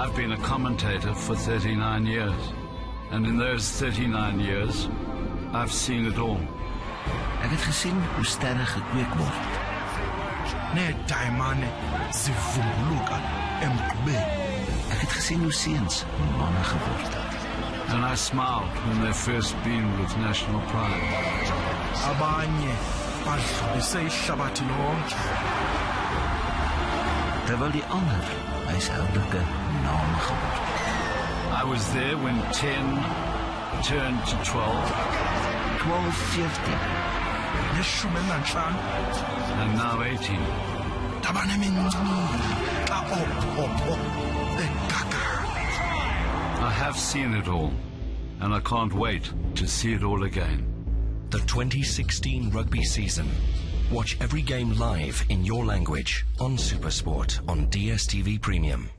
I've been a commentator for 39 years. And in those 39 years, I've seen it all. Ek het gesien hoe sterre gekweek word. Diamane zivumbuluka emgqubeni. Ek het gesien hoe seuns manne geword het. And I smiled when they first beamed with national pride. Abanye badlulise ihlabathi lonke. Terwyl die ander huishoudelike name geword het. I was there when 10 turned to 12. 12, 14. Neshumi elinanhlanu. And now 18. Tabane emincane xa ophopho begagana. I have seen it all, and I can't wait to see it all again. The 2016 rugby season. Watch every game live in your language on SuperSport on DStv Premium.